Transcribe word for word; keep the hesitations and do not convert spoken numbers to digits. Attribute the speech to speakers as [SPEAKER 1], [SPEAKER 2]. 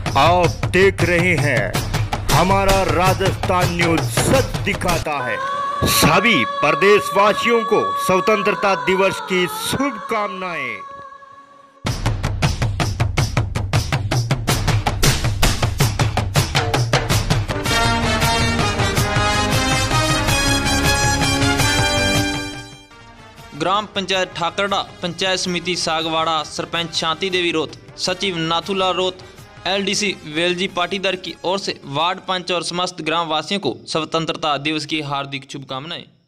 [SPEAKER 1] आप देख रहे हैं हमारा राजस्थान न्यूज सच दिखाता है। सभी प्रदेशवासियों को स्वतंत्रता दिवस की शुभकामनाएं।
[SPEAKER 2] ग्राम पंचायत ठाकरड़ा, पंचायत समिति सागवाड़ा, सरपंच शांति देवी रोत, सचिव नाथूलाल रोत, एलडीसी वेलजी पाटीदार की ओर से वार्ड पंच और समस्त ग्राम वासियों को स्वतंत्रता दिवस की हार्दिक शुभकामनाएं।